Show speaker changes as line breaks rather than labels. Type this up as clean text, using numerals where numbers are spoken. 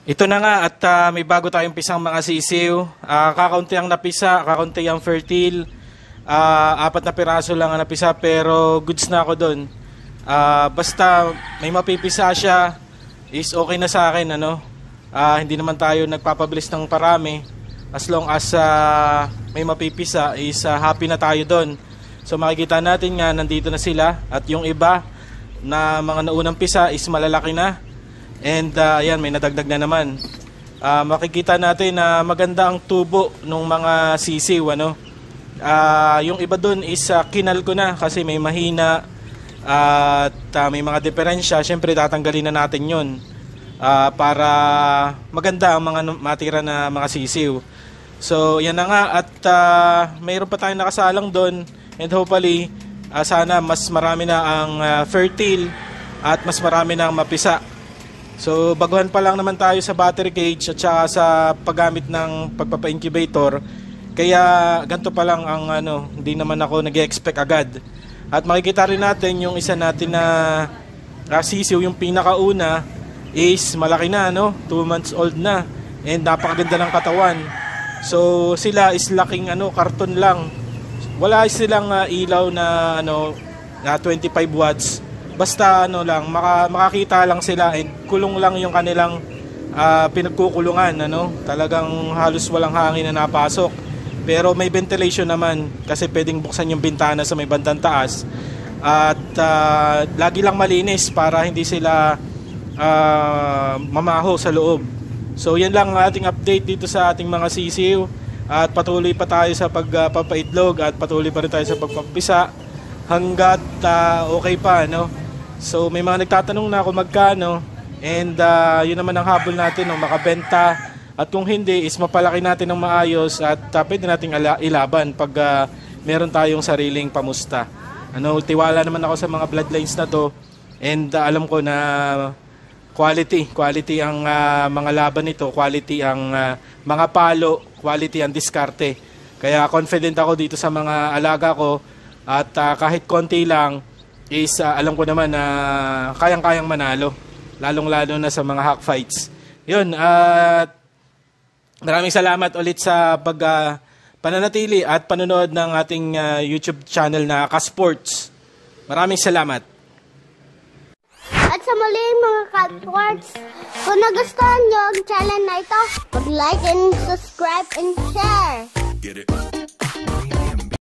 Ito na nga at may bago tayong pisang mga sisiw. Kakaunti ang napisa, kakaunti ang fertile. 4 na piraso lang ang napisa pero goods na ako doon. Basta may mapipisa siya is okay na sa akin. Hindi naman tayo nagpapabilis ng parami. As long as may mapipisa is happy na tayo doon. So makikita natin nga nandito na sila at yung iba na mga naunang pisa is malalaki na. And ayan, may nadagdag na naman. Makikita natin na maganda ang tubo ng mga sisiw. Yung iba dun is kinal ko na kasi may mahina at may mga diferensya. Siyempre tatanggalin na natin yun para maganda ang mga matira na mga sisiw. So yan na nga at mayroon pa tayong nakasalang dun. And hopefully sana mas marami na ang fertile at mas marami na ang mapisa. So baguhan pa lang naman tayo sa battery cage at saka sa paggamit ng pagpapa-incubator. Kaya ganito pa lang ang hindi naman ako nag-expect agad. At makikita rin natin yung isa natin na sisiw, yung pinakauna is malaki na, 2 months old na. And napakaganda ng katawan. So sila is laking karton lang. Wala silang ilaw na na 25 watts. Basta lang makakita lang sila and kulong lang yung kanilang pinagkukulungan, Talagang halos walang hangin na napasok. Pero may ventilation naman kasi pwedeng buksan yung bintana sa may bandang taas. At lagi lang malinis para hindi sila mamaho sa loob. So yan lang ang ating update dito sa ating mga sisiw. At patuloy pa tayo sa pagpapaitlog at patuloy pa rin tayo sa pagpapisa hanggat okay pa, So may mga nagtatanong na kung magkano and yun naman ang habol natin makabenta at kung hindi is mapalaki natin ng maayos at pwede nating ilaban pag meron tayong sariling pamusta. Tiwala naman ako sa mga bloodlines na to and alam ko na quality ang mga laban nito, quality ang mga palo, quality ang diskarte. Kaya confident ako dito sa mga alaga ko at kahit konti lang is alam ko naman na kayang-kayang manalo, lalong-lalo na sa mga hack fights. Yun, at maraming salamat ulit sa pananatili at panonood ng ating YouTube channel na Ka-Sports. Maraming salamat.
At sa muli mga Ka-Sports, kung nagustuhan nyo ang channel na ito, mag-like and subscribe and share.
Get it.